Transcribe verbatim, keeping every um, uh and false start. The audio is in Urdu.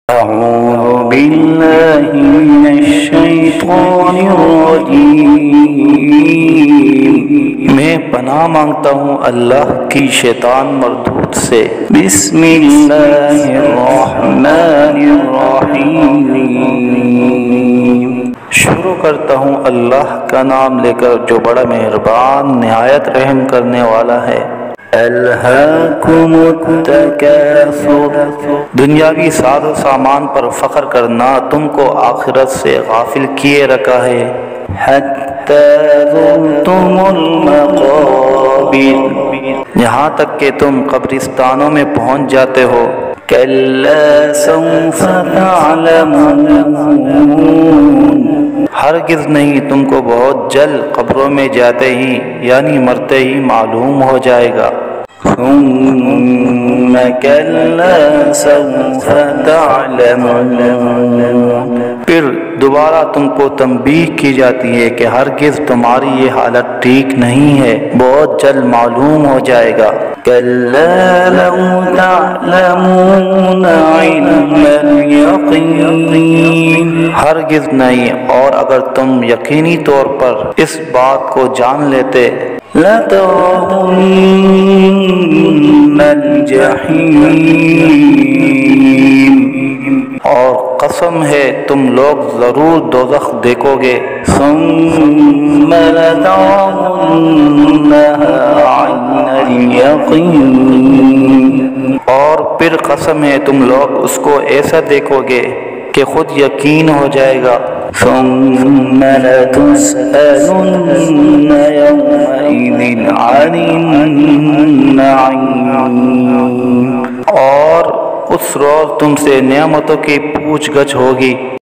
أعوذ بالله من الشيطان الرجيم میں پناہ مانگتا ہوں اللہ کی شیطان مردود سے۔ بسم اللہ الرحمن الرحیم، شروع کرتا ہوں اللہ کا نام لے کر جو بڑا مہربان نہایت رحم کرنے والا ہے۔ الہاکم التکاثر، دنیاوی ساز و سامان پر فخر کرنا تم کو آخرت سے غافل کیے رکھا ہے۔ حتی زرتم المقابر، یہاں تک کہ تم قبرستانوں میں پہنچ جاتے ہو۔ کلا سوف تعلمون، ہرگز نہیں، تم کو بہت جلد قبروں میں جاتے ہی یعنی مرتے ہی معلوم ہو جائے گا۔ ثم کلا سوف تعلمون، پھر دوبارہ تم کو تنبیہ کی جاتی ہے کہ ہرگز تمہاری یہ حالت ٹھیک نہیں ہے، بہت جلد معلوم ہو جائے گا۔ کلا لو تعلمون علم الیقین، ہرگز نہیں، اور اگر تم یقینی طور پر اس بات کو جان لیتے، لَتَرَوُنَّ الْجَحِيمَ، اور قسم ہے تم لوگ ضرور دوزخ دیکھو گے۔ ثُمَّ لَتَرَوُنَّهَا عَيْنَ الْيَقِينِ، اور پھر قسم ہے تم لوگ اس کو ایسا دیکھو گے کہ خود یقین ہو جائے گا۔ ثُمَّ لَتُسْأَلُنَّ يَوْمَئِذٍ عَنِ النَّعِيمِ، اور اس روز تم سے نعمتوں کی پوچھ گچھ ہوگی۔